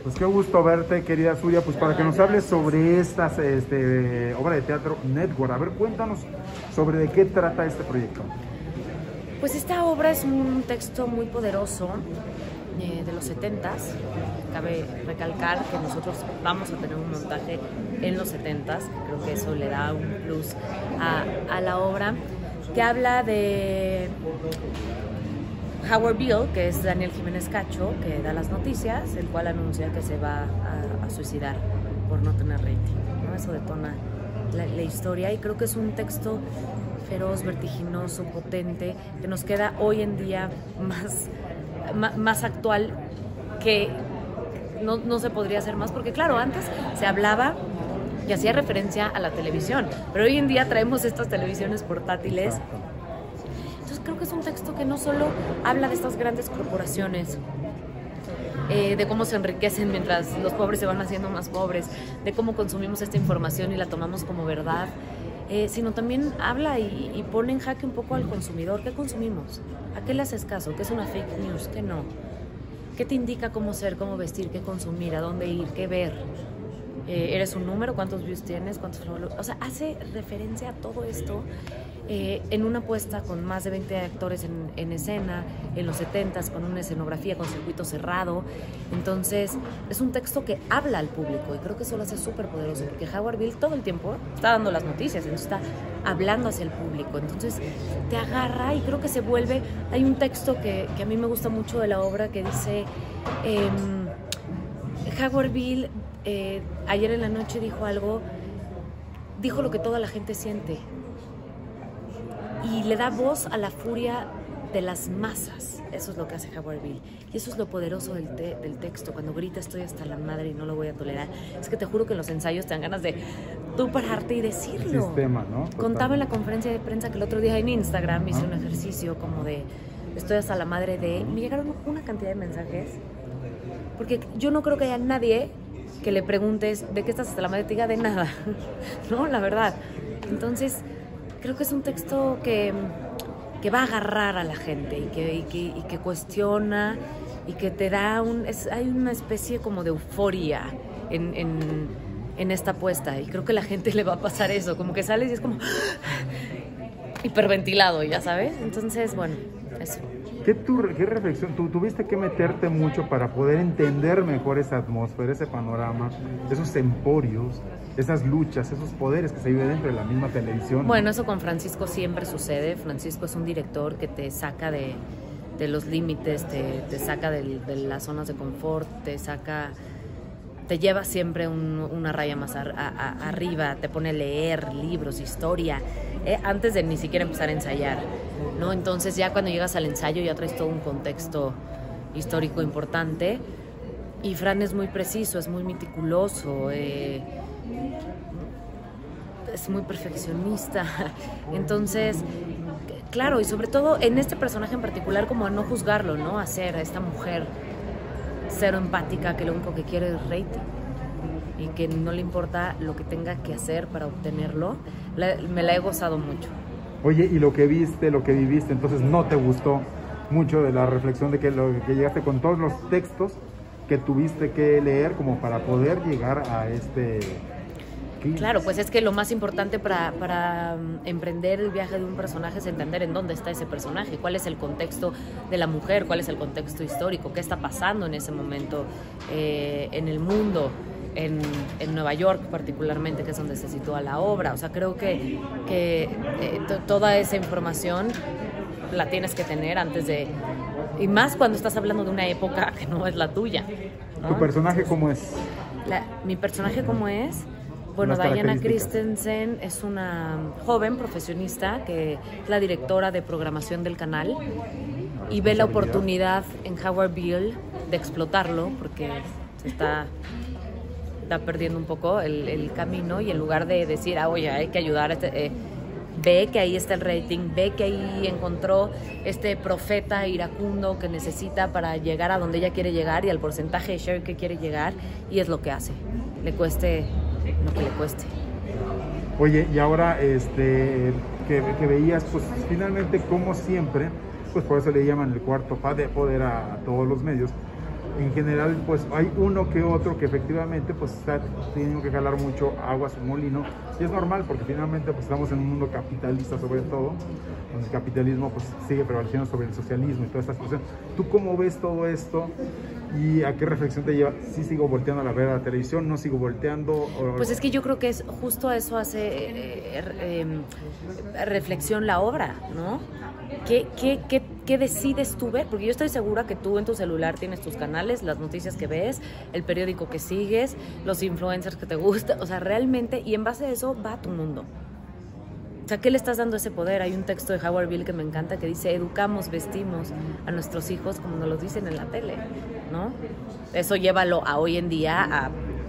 Pues qué gusto verte, querida Surya, pues para que nos hables sobre esta obra de teatro Network. A ver, cuéntanos sobre de qué trata este proyecto. Pues esta obra es un texto muy poderoso de los 70s. Cabe recalcar que nosotros vamos a tener un montaje en los 70s. Creo que eso le da un plus a la obra, que habla de Howard Beale, que es Daniel Jiménez Cacho, que da las noticias, el cual anuncia que se va a suicidar por no tener rating, ¿no? Eso detona la historia, y creo que es un texto feroz, vertiginoso, potente, que nos queda hoy en día más actual, que no se podría hacer más, porque claro, antes se hablaba y hacía referencia a la televisión, pero hoy en día traemos estas televisiones portátiles. Entonces creo que es un texto que no solo habla de estas grandes corporaciones, de cómo se enriquecen mientras los pobres se van haciendo más pobres, de cómo consumimos esta información y la tomamos como verdad, sino también habla y pone en jaque un poco al consumidor. ¿Qué consumimos? ¿A qué le haces caso? ¿Qué es una fake news? ¿Qué no? ¿Qué te indica cómo ser, cómo vestir, qué consumir, a dónde ir, qué ver? ¿Eres un número? ¿Cuántos views tienes? ¿Cuántos followers? O sea, hace referencia a todo esto en una puesta con más de 20 actores en escena, en los 70s, con una escenografía, con circuito cerrado. Entonces, es un texto que habla al público, y creo que eso lo hace súper poderoso, porque Howard Beale todo el tiempo está dando las noticias, entonces está hablando hacia el público. Entonces, te agarra, y creo que se vuelve... Hay un texto que a mí me gusta mucho de la obra, que dice... Howard Beale ayer en la noche dijo lo que toda la gente siente, y le da voz a la furia de las masas. Eso es lo que hace Howard Beale, y eso es lo poderoso del texto. Cuando grita "estoy hasta la madre y no lo voy a tolerar", es que te juro que en los ensayos te dan ganas de tú pararte y decirlo. El sistema, ¿no? Contaba en la conferencia de prensa que el otro día en Instagram hice un ejercicio como de "estoy hasta la madre de", me llegaron una cantidad de mensajes, porque yo no creo que haya nadie que le preguntes ¿de qué estás hasta la madre? Te diga de nada, ¿no? La verdad. Entonces, creo que es un texto que va a agarrar a la gente, y que cuestiona, y que te da hay una especie como de euforia en esta apuesta, y creo que a la gente le va a pasar eso, como que sales y es como hiperventilado, ya sabes. Entonces, bueno, eso. ¿Qué reflexión? Tú tuviste que meterte mucho para poder entender mejor esa atmósfera, ese panorama, esos emporios, esas luchas, esos poderes que se viven dentro de la misma televisión. Bueno, eso con Francisco siempre sucede. Francisco es un director que te saca de los límites, te saca de las zonas de confort, te lleva siempre una raya más arriba, te pone a leer libros, historia, antes de ni siquiera empezar a ensayar, ¿no? Entonces ya cuando llegas al ensayo ya traes todo un contexto histórico importante, y Fran es muy preciso, es muy meticuloso, es muy perfeccionista. Entonces, claro, y sobre todo en este personaje en particular, como a no juzgarlo, ¿no? A esta mujer cero empática, que lo único que quiere es rating, y que no le importa lo que tenga que hacer para obtenerlo. Me la he gozado mucho. Oye, y lo que viste, lo que viviste, entonces no te gustó mucho de la reflexión de que llegaste con todos los textos que tuviste que leer como para poder llegar a este... Claro, pues es que lo más importante para emprender el viaje de un personaje es entender en dónde está ese personaje, cuál es el contexto de la mujer, cuál es el contexto histórico, qué está pasando en ese momento en el mundo, en Nueva York particularmente, que es donde se sitúa la obra. O sea, creo que toda esa información la tienes que tener antes de... Y más cuando estás hablando de una época que no es la tuya, ¿no? ¿Tu personaje cómo es? Mi personaje cómo es... Bueno, Diana Christensen es una joven profesionista que es la directora de programación del canal, y ve la oportunidad en Howard Beale de explotarlo, porque se está perdiendo un poco el camino, y en lugar de decir, oye, hay que ayudar a ve que ahí está el rating, ve que ahí encontró este profeta iracundo que necesita para llegar a donde ella quiere llegar y al porcentaje de share que quiere llegar, y es lo que hace, le cueste lo que le cueste. Oye, y ahora que veías, pues finalmente, como siempre, pues por eso le llaman el cuarto poder a todos los medios, en general pues hay uno que otro que efectivamente pues está teniendo que jalar mucho agua a su molino, y es normal porque finalmente pues estamos en un mundo capitalista sobre todo, donde el capitalismo pues sigue prevaleciendo sobre el socialismo y todas estas cosas. ¿Tú cómo ves todo esto y a qué reflexión te lleva? ¿Sí sigo volteando a ver la televisión? ¿No sigo volteando? Pues es que yo creo que es justo eso hace reflexión la obra, ¿no? ¿Qué decides tú ver? Porque yo estoy segura que tú en tu celular tienes tus canales, las noticias que ves, el periódico que sigues, los influencers que te gustan, o sea, realmente, y en base a eso va tu mundo. O sea, ¿qué le estás dando ese poder? Hay un texto de Howard Beale que me encanta que dice: educamos, vestimos a nuestros hijos como nos lo dicen en la tele, ¿no? Eso llévalo a hoy en día a...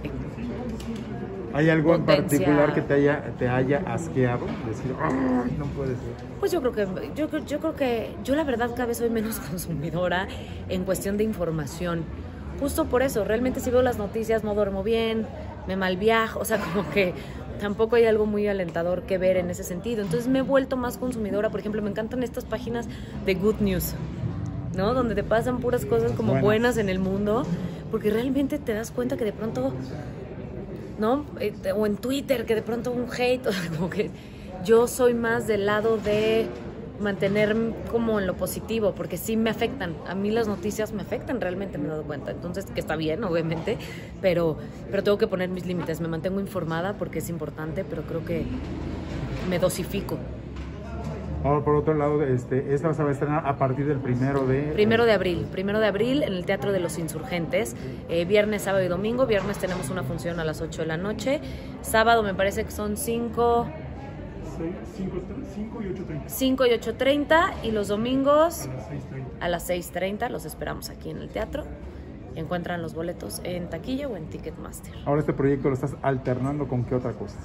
¿Hay algo en particular que te haya asqueado? Decir, ¡ay, no puede ser! Pues yo creo que yo la verdad cada vez soy menos consumidora en cuestión de información. Justo por eso, realmente si veo las noticias no duermo bien, me malviajo, o sea, como que tampoco hay algo muy alentador que ver en ese sentido. Entonces me he vuelto más consumidora. Por ejemplo, me encantan estas páginas de Good News, ¿no? Donde te pasan puras cosas como buenas en el mundo, porque realmente te das cuenta que de pronto, ¿no? O en Twitter, que de pronto un hate, o sea, como que yo soy más del lado de mantenerme como en lo positivo, porque sí me afectan. A mí las noticias me afectan, realmente me he dado cuenta. Entonces, que está bien, obviamente, pero tengo que poner mis límites. Me mantengo informada porque es importante, pero creo que me dosifico. Ahora, por otro lado, esta se va a estrenar a partir del 1 de abril. 1 de abril en el Teatro de los Insurgentes. Viernes, sábado y domingo. Viernes tenemos una función a las 8 de la noche. Sábado me parece que son 5 y 8:30. Y los domingos a las 6:30. Los esperamos aquí en el teatro. Encuentran los boletos en taquilla o en Ticketmaster. Ahora, este proyecto lo estás alternando ¿con qué otra cosa?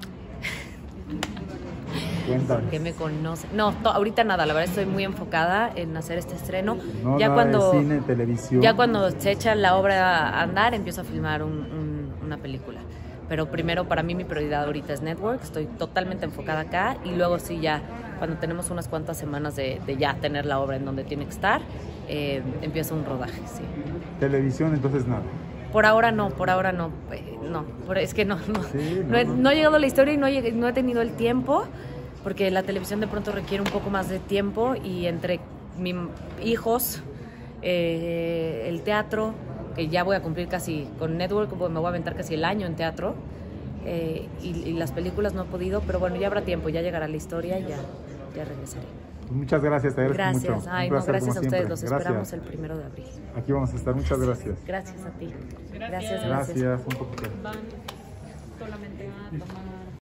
Cuéntame. Que me conoce. No, ahorita nada, la verdad estoy muy enfocada en hacer este estreno. No, ya cuando de cine, televisión. Ya cuando se echa la obra a andar, empiezo a filmar una película. Pero primero, para mí mi prioridad ahorita es Network, estoy totalmente enfocada acá, y luego sí, ya cuando tenemos unas cuantas semanas de ya tener la obra en donde tiene que estar, empiezo un rodaje, sí. Televisión, entonces nada. Por ahora no, es que no he llegado a la historia y no he tenido el tiempo, porque la televisión de pronto requiere un poco más de tiempo, y entre mis hijos, el teatro, que ya voy a cumplir casi con Network, me voy a aventar casi el año en teatro, y las películas no he podido, pero bueno, ya habrá tiempo, ya llegará la historia y ya regresaré. Muchas gracias, te agradezco mucho. Gracias a ustedes, los esperamos el 1 de abril. Aquí vamos a estar, muchas gracias. Gracias a ti. Gracias. Gracias, un poquito. Van solamente a tomar